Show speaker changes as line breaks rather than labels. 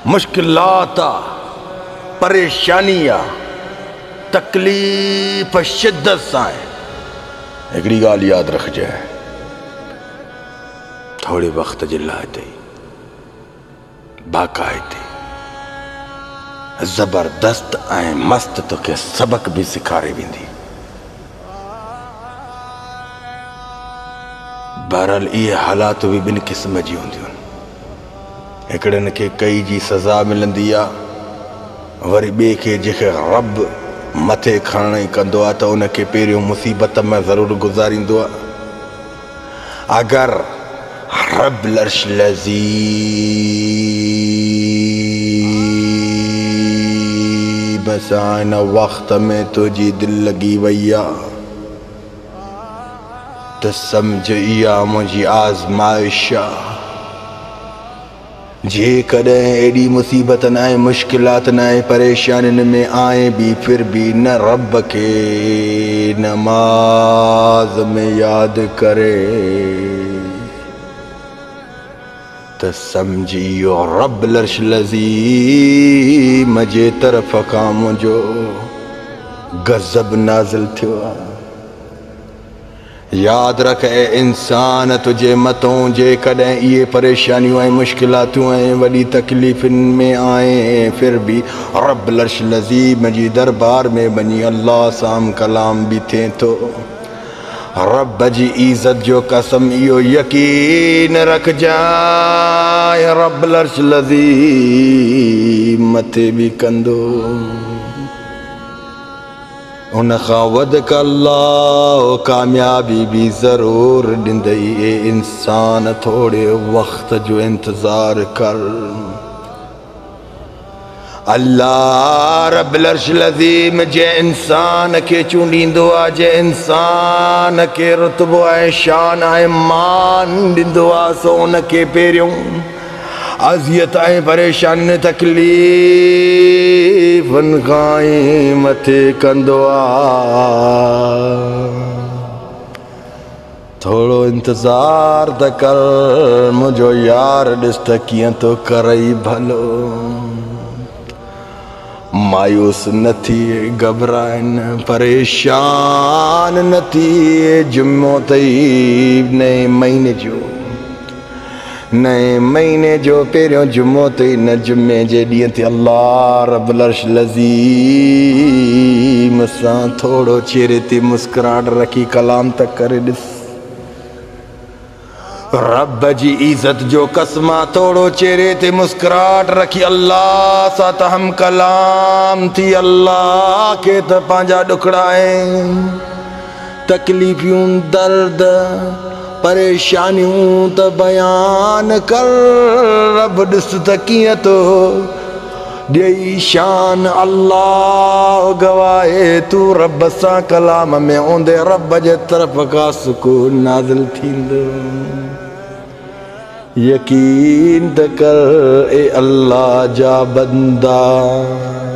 मुश्किलात परेशानियां तकलीफ़ शिद्दत सां हिकिड़ी ॻाल्हि यादि रखिजांइ, थोड़े वक़्त जे लाइ ते बाक़ाइदे ज़बरदस्त ऐं मस्त तोखे सबक भी सिखारे वेंदी। बहरहाल इहे हालात भी ॿिनि क़िस्म जी हूंदियूं आहिनि। हिकिड़नि खे कई जी सज़ा मिलंदी आहे, वरी ॿिए खे जंहिंखे रब मथे खणण ई कंदो आहे त उनखे पहिरियों मुसीबत में ज़रूरु गुज़ारींदो आहे। अगर रब्बुल अर्शिल अज़ीम सां हिन वक़्त में तुंहिंजी दिलि लॻी वई आहे त सम्झ इहा मुंहिंजी आज़माइश आहे। जेकॾहिं एॾी मुसीबत न आहे, मुश्किलात न आहे, परेशानियुनि में आए भी फिर भी न रब खे नमाज में यादि करे त सम्झ इहो रब्बुल अर्शिल अज़ीम जे तरफ़ खां मुंहिंजो गज़ब नाज़िल थियो आहे। याद रख ए इंसान, तुझे मतों जेकॾहिं इहे परेशानियूं ऐं मुश्किलातूं ऐं वॾी तकलीफ़ुनि में आए फिर भी रब्बुल अर्शिल अज़ीम जी दरबार में वञी अल्लाह सां कलाम भी थिए थो। रब जी इज़त जो कसम इहो यकीन रखजांइ, रब्बुल अर्शिल अज़ीम मथे भी कंदो। उन खां वधीक अल्लाह कामयाबी भी ज़रूर ॾींदई। ए इंसान, थोड़े वक़्त जो इंतज़ार कर। अल्लाह रब्बुल अर्शिल अज़ीम जे इंसान खे चूंडींदो आहे, जे इंसान खे रुतबो ऐं शान ऐं मान ॾींदो आहे, सो उनखे पहिरियों अज़ियत ऐं परेशानी तकलीफ़ुनि खां ई मथे कंदो आहे। थोड़ो इंतज़ार त कर मुंहिंजो यार, ॾिस त कीअं तो करई भलो। मायूस न थिए, घबराए न, परेशान न थिए। जुम्मो तई नए महीने जो पहिरियों जुम्मो तई, न जुम्मे जे ॾींहं ते अल्लाह रब्बुल अर्शिल अज़ीम सां थोड़ो चेहरे ते मुस्कुराहट रखी कलाम त करे ॾिस। रब जी इज़त जो कसम, थोड़ो चेहरे ते मुस्कुराहट रखी अल्लाह सां त हम कलाम थी। अल्लाह खे त पंहिंजा ॾुखड़ा ऐं तकलीफ़ूं, दर्द, परेशानियूं त बयान कर। रब ॾिस त कीअं तो ॾेई शान। अल्लाह गवाहे, तू रब सां कलाम में हूंदे रब जे तरफ़ खां सुकून नाज़िल थींदो। यकीन त कर ए अल्लाह जा बंदा।